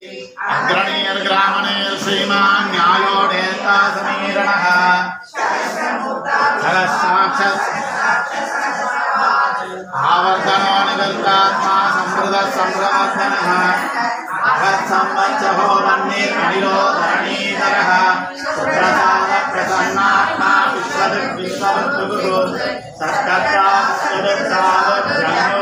अग्रणीर्ग्रामणीर् श्रीमान् न्यायोडेता समीरणः आवर्तनो निवर्तात्मा संवृतः संप्रवर्धनः अहत्संवत्सहो वह्निर् अनिलो धरणीधरः सुप्रसाद प्रसन्नात्मा विश्वविश्वविभुः सत्कर्ता सुदुःखावत् जन्मो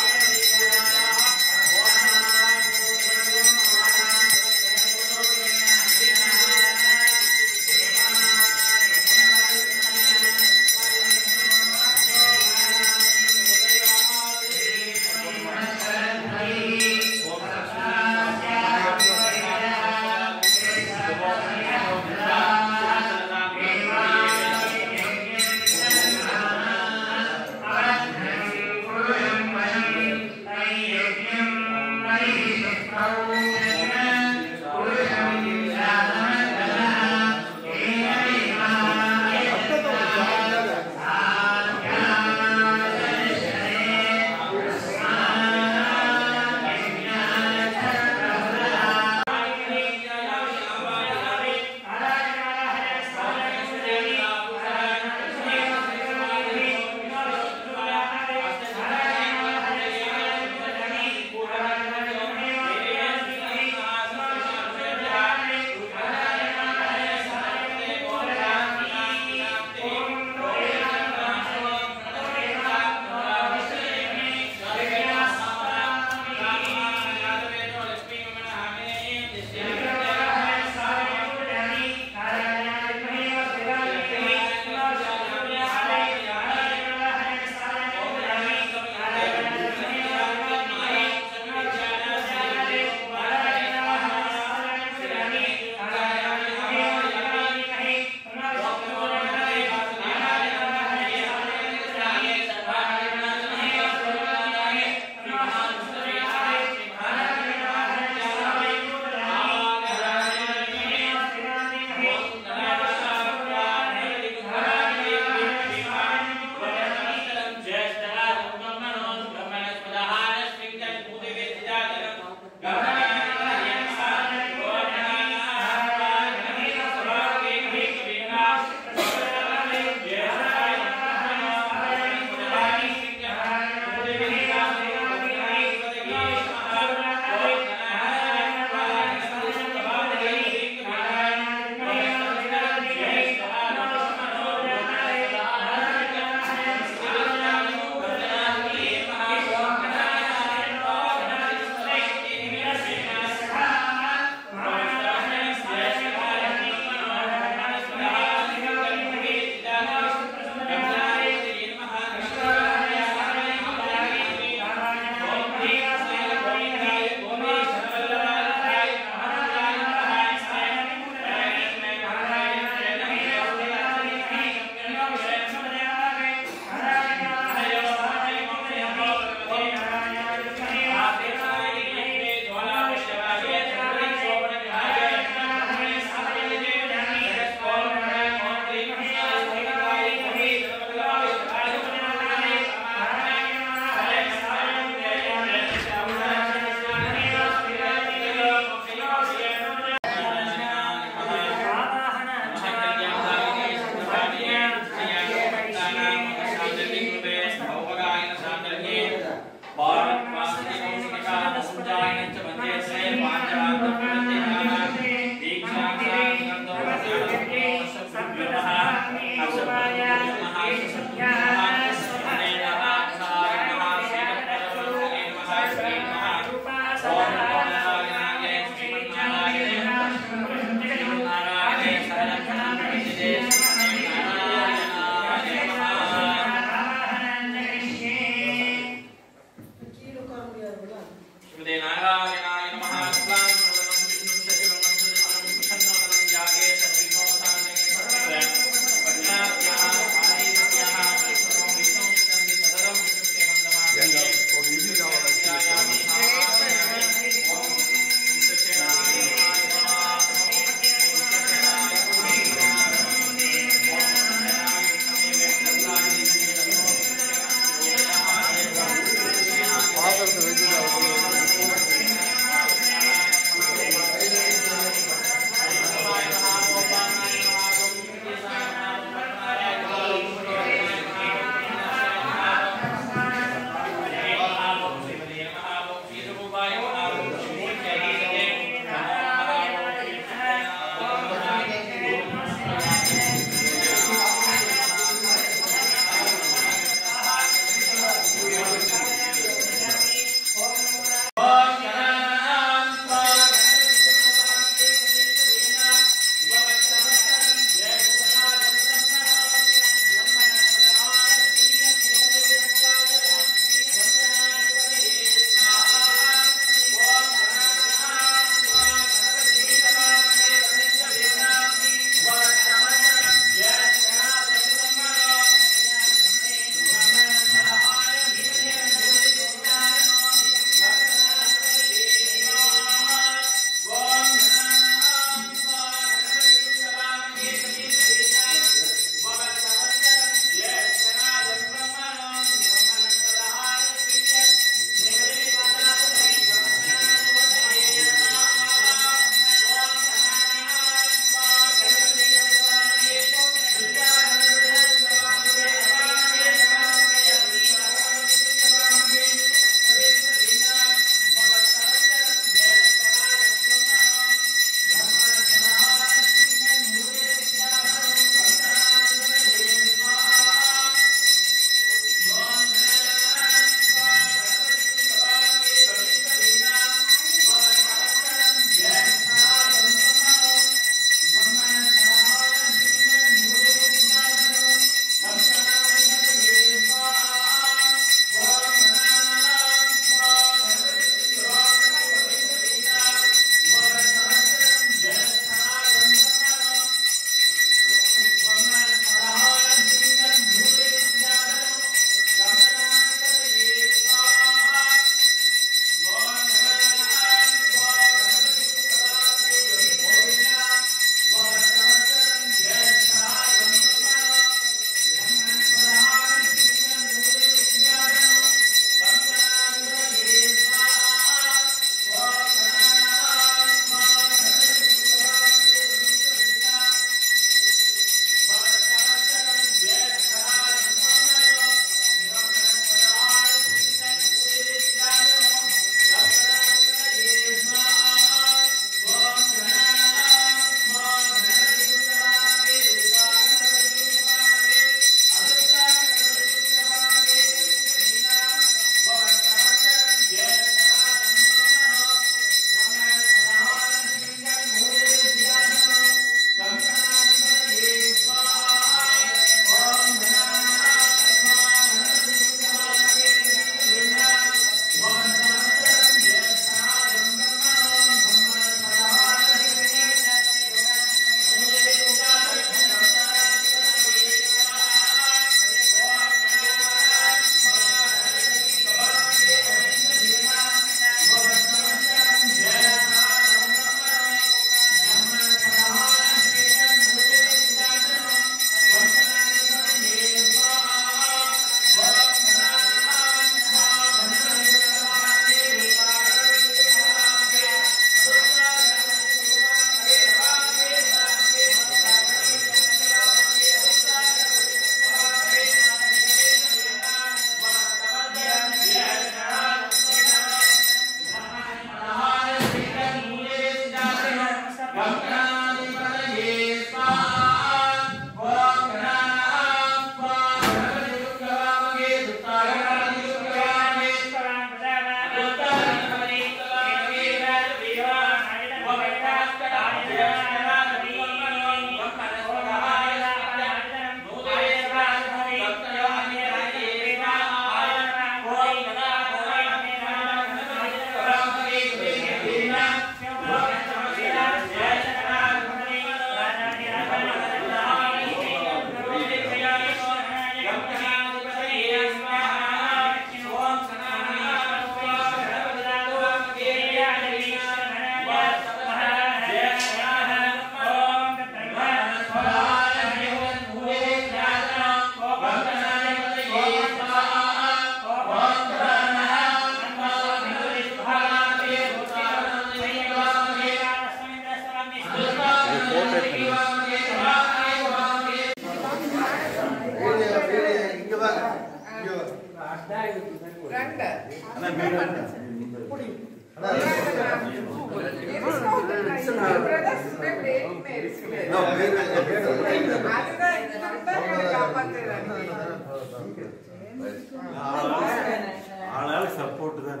ஆளாளுக்கு சப்போர்ட் தான்.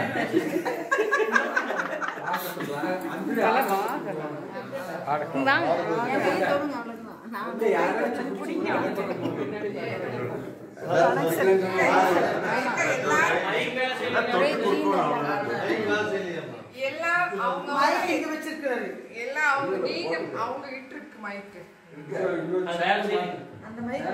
எல்லாம் அவங்க வச்சிருக்காரு, எல்லாம் அவங்க நீங்க அவங்க கிட்ட இருக்கு மைக், அந்த மைக்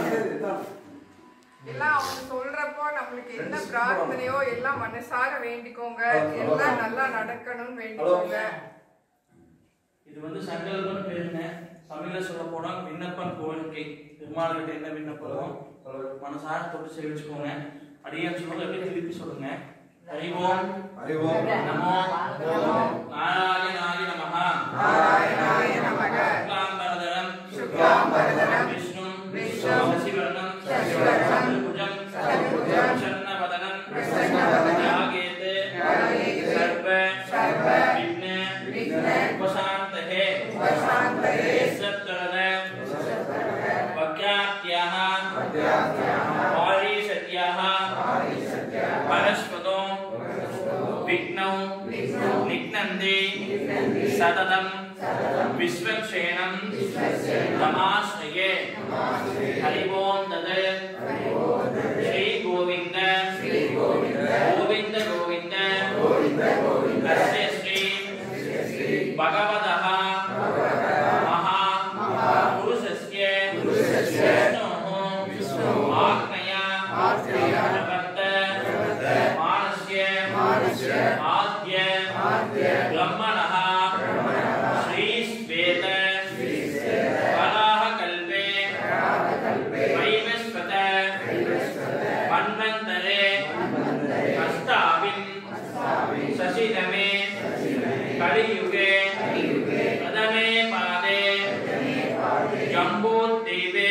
எல்லாம் அவங்க சொல்றப்போ நம்மளுக்கு என்ன பிரார்த்தனையோ எல்லாம் மனசார வேண்டிக்கோங்க, எல்லாம் நல்லா நடக்கணும்னு வேண்டிக்கோங்க. இது வந்து சங்கல்பம் பேருங்க. தமிழ்ல சொல்ல போனா விண்ணப்பம் கோரிக்கை. பெருமாள் கிட்ட என்ன விண்ணப்பமோ மனசார தொட்டு சேவிச்சுக்கோங்க. அடியான் சொல்லுங்க, அப்படியே திருப்பி சொல்லுங்க. ஹரி ஓம் நமோ நாராயணாய நமஹ. நாராயணாய நமஹ. சுக்லாம்பரதரம் விஷ்ணும் சசிவர்ணம் சதுர்புஜம் பிரசன்னவதனம் யாகேதே சர்வ விக்ன உபசாந்தஹே சப்தரத வக்யாத்யாஹ வாரீஷத்யாஹ பரஸ்பதோ விக்னௌ நிக்னந்தி சததம் விஸ்வக்ஷேணம் தமாஸ்ரயே. ஹரி ஓம் தத் ஸ்ரீ கோவிந்த கோவிந்த கோவிந்த அஸ்ய ஸ்ரீ பகவதः மகா புருஷஸ்ய விஷ்ணோः ஆக்ஞயா பிரவர்த்த மானஸ்ய ஆத்ய பிரம்மணः ஸ்ரீ ஸ்வேத வராஹ கல்பே வைவஸ்வத மன்வந்தரே அஷ்டாவின் சசிதமே கலியுகே பிரதமே பாதே ஜம்பூத்வீபே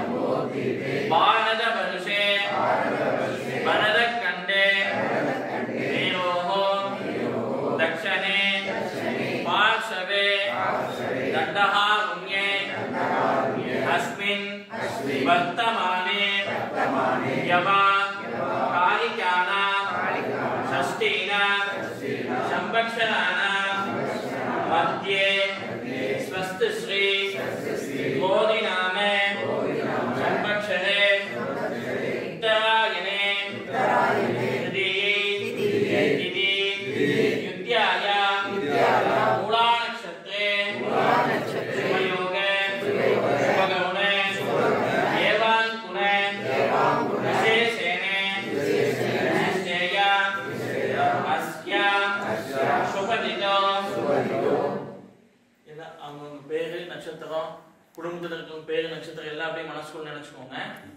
பாரத வருஷே பரதக்கண்டே மேரோஹ தக்ஷணே பார்ஷவே தண்டஹ புண்யே அஸ்மின் வர்த்தமானே யவா காரிகானா ஷஷ்டீனா சம்பக்ஷரானா மத்யே ஸ்வஸ்தி ஸ்ரீ கோதிநாமே சம்பக்ஷரே உத்தராயணே திதியே யுத்யாய மூலா நக்ஷத்ரே சுபயோகே சுபகருணே ஏவாங்குணே விசேஷேனே நிச்சய அஸ்ய சுபதிதோ. எல்லாம் அவங்க பேரு நட்சத்திரம், குடும்பத்தில் இருக்கிற பேரு நட்சத்திரம் எல்லாம் அப்படியே மனசுக்குள்ள நினைச்சுக்கோங்க.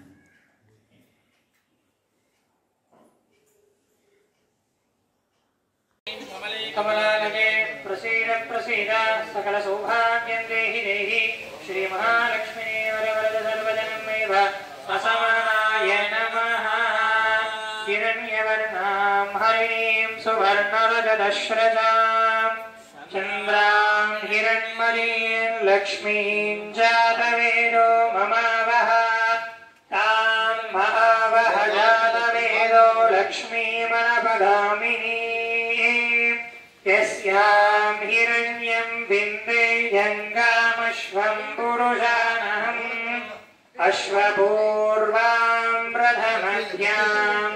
कमलालये प्रसीद प्रसीद सकल सौभाग्यं देहि देहि श्री महालक्ष्मी वरवरद सर्वजनमेव असमानाय नमः. हिरण्यवर्णां हरिणीं सुवर्णरजतश्रजां चन्द्रां हिरण्मयीं लक्ष्मीं जातवेदो ममावह. तां महावह जातवेदो लक्ष्मीमनपगामिनी. यस्यां हिरण्यं बिन्देयङ्गामश्वं पुरुषाणम् अश्वपूर्वां प्रथमद्यां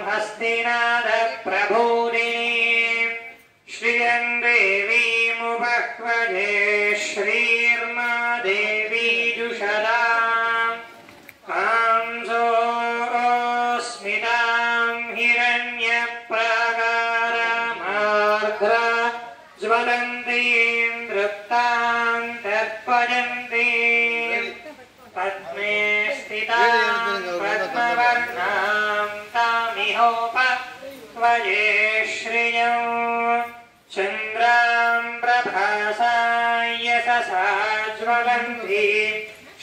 हस्तिनादप्रभूदिनीं श्रियं देवीमुपह्वजे श्रीर्मा देवी जुषदाम् आंसोऽस्मितां हिरण्यप्राकारामार्द्रा ज्वलन्तीं दृप्तां तर्पयन्तीं पद्मे स्थितां पद्मवर्णां तामिहोपह्वजे श्रियं चन्द्रां प्रभासां यशसा ज्वलन्तीं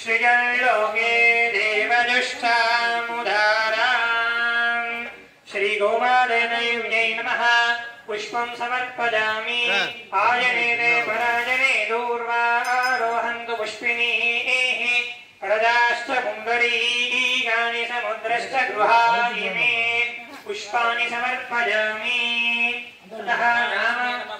श्रियं लोके देवजुष्टामुदारां श्री श्रीगोमादेवयै नमः पुष्पं समर्पयामि आयने देवराजने दूर्वारोहन्तु पुष्पिणीः रजाश्च पुण्डरीकानि समुद्रश्च गृहायिमे पुष्पाणि समर्पयामि ततः नाम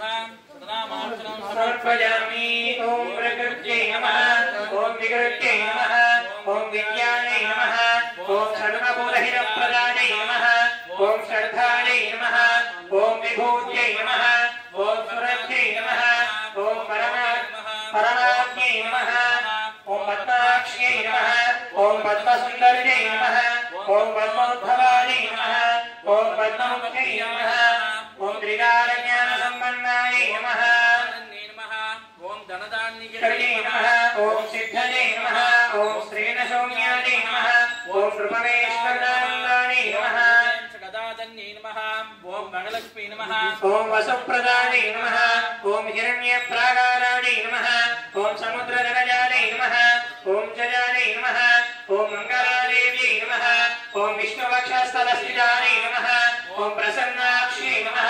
समर्पयामि ॐ प्रकृत्यै नमः ॐ विकृत्यै नमः ॐ विज्ञानै नमः ॐ सर्वभूतहितप्रदायै नमः ॐ श्रद्धायै नमः ॐ विभूत्यै नमः ॐ सुरभ्यै नमः ॐ परमात्मै नमः ॐ पद्माक्ष्यै नमः ॐ पद्मसुन्दर्यै नमः ॐ पद्मोद्भवायै नमः ॐ पद्ममुख्यै नमः ॐ त्रिकालज्ञानसम्पन्नायै नमः ॐ धनदान्निकै नमः ॐ सिद्धये नमः ॐ श्रीणसौम्यायै नमः ॐ नृपमेश्वरानन्दायै नमः गदाधन्यै नमः ॐ गणलक्ष्मी नमः ॐ वसुप्रदायै नमः ॐ हिरण्यप्राकारायै नमः ॐ समुद्रजलजायै नमः ॐ जयायै नमः ॐ मङ्गलादेव्यै नमः ॐ विष्णुवक्षस्थलस्थितायै नमः ॐ प्रसन्नाक्ष्यै नमः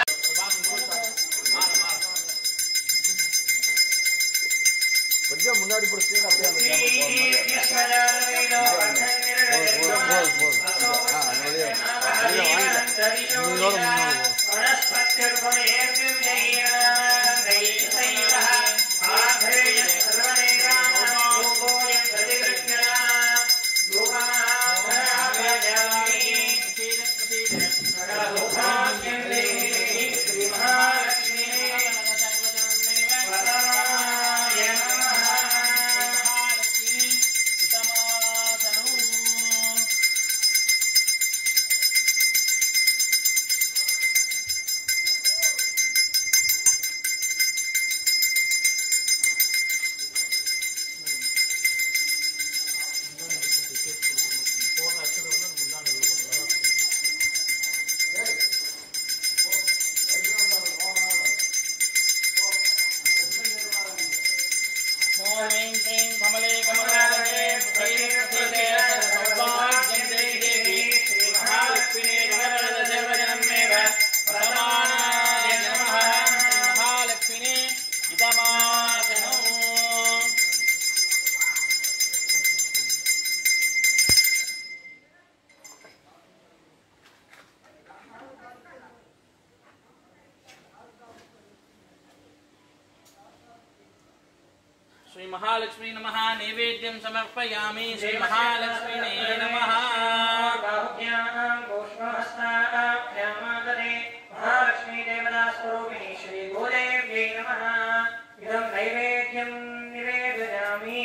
கொஞ்சம் முன்னாடி பிடிச்சிட்டு அப்படியே श्री महालक्ष्मी नमः नैवेद्यं समर्पयामि श्री महालक्ष्मी नमः महालक्ष्मी देवता स्वरूपिणी श्री गोदेव्यै नमः इदं नैवेद्यं निवेदयामि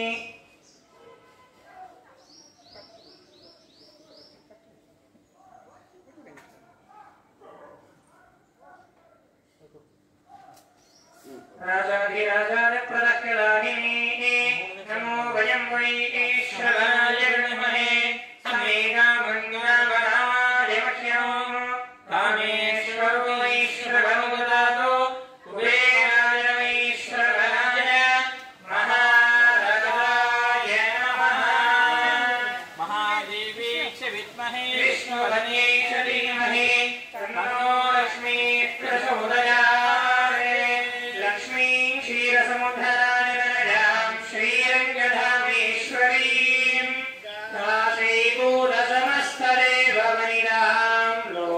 राजाधिराजाय प्रदक्षिणाहिनी नमो वयं वै ईश्वराय विद्महे समेकामन्यावराय मह्यं कामेश्वरो ईश्वरो ददातु कुबेराय ईश्वराय महाराजाय नमः महादेवी च विद्महे विष्णुपत्न्यै च धीमहि तन्नो लक्ष्मी प्रचोदयात् क्षीरसमुद्रानिलयां श्रीरङ्गधामेश्वरीं दासीकूलसमस्तदेववनितां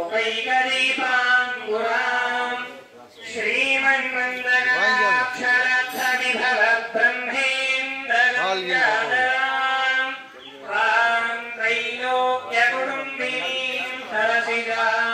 लोकैकदीपाङ्कुरां श्रीमन्मन्दगाक्षरद्धविभवब्रह्मेन्द्रगङ्गाधरां त्रैलोक्यकुटुम्बिनीं सरसिजां